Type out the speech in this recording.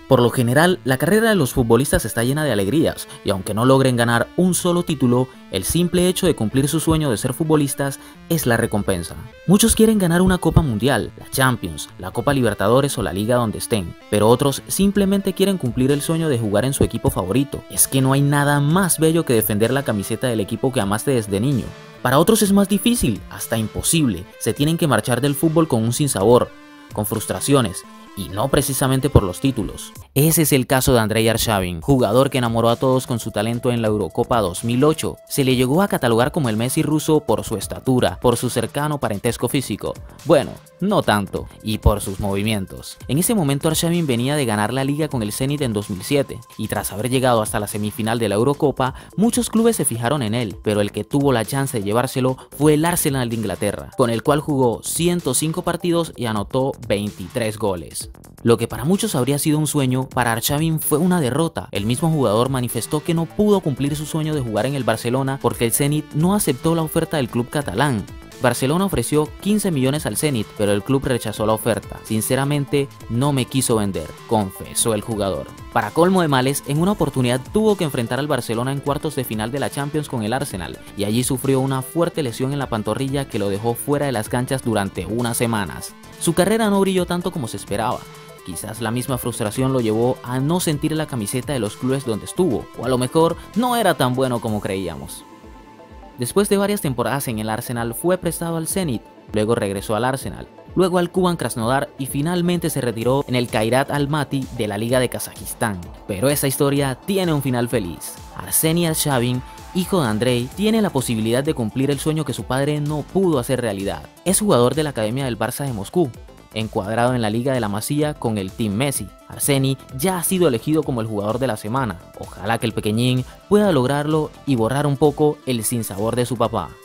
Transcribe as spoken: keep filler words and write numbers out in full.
Por lo general, la carrera de los futbolistas está llena de alegrías, y aunque no logren ganar un solo título, el simple hecho de cumplir su sueño de ser futbolistas es la recompensa. Muchos quieren ganar una Copa Mundial, la Champions, la Copa Libertadores o la liga donde estén, pero otros simplemente quieren cumplir el sueño de jugar en su equipo favorito. Es que no hay nada más bello que defender la camiseta del equipo que amaste desde niño. Para otros es más difícil, hasta imposible. Se tienen que marchar del fútbol con un sinsabor, con frustraciones, y no precisamente por los títulos. Ese es el caso de Andrei Arshavin, jugador que enamoró a todos con su talento en la Eurocopa dos mil ocho. Se le llegó a catalogar como el Messi ruso por su estatura, por su cercano parentesco físico, bueno, no tanto, y por sus movimientos. En ese momento Arshavin venía de ganar la liga con el Zenit en dos mil siete, y tras haber llegado hasta la semifinal de la Eurocopa, muchos clubes se fijaron en él, pero el que tuvo la chance de llevárselo fue el Arsenal de Inglaterra, con el cual jugó ciento cinco partidos y anotó veintitrés goles. Lo que para muchos habría sido un sueño, para Arshavin fue una derrota. El mismo jugador manifestó que no pudo cumplir su sueño de jugar en el Barcelona porque el Zenit no aceptó la oferta del club catalán. Barcelona ofreció quince millones al Zenit, pero el club rechazó la oferta. Sinceramente, no me quiso vender, confesó el jugador. Para colmo de males, en una oportunidad tuvo que enfrentar al Barcelona en cuartos de final de la Champions con el Arsenal, y allí sufrió una fuerte lesión en la pantorrilla que lo dejó fuera de las canchas durante unas semanas. Su carrera no brilló tanto como se esperaba. Quizás la misma frustración lo llevó a no sentir la camiseta de los clubes donde estuvo, o a lo mejor no era tan bueno como creíamos. Después de varias temporadas en el Arsenal fue prestado al Zenit, luego regresó al Arsenal, luego al Kuban Krasnodar y finalmente se retiró en el Kairat Almaty de la Liga de Kazajistán. Pero esa historia tiene un final feliz. Arseniy Arshavin, hijo de Andrei, tiene la posibilidad de cumplir el sueño que su padre no pudo hacer realidad. Es jugador de la Academia del Barça de Moscú, encuadrado en la Liga de la Masía con el Team Messi. Arseniy ya ha sido elegido como el jugador de la semana. Ojalá que el pequeñín pueda lograrlo y borrar un poco el sinsabor de su papá.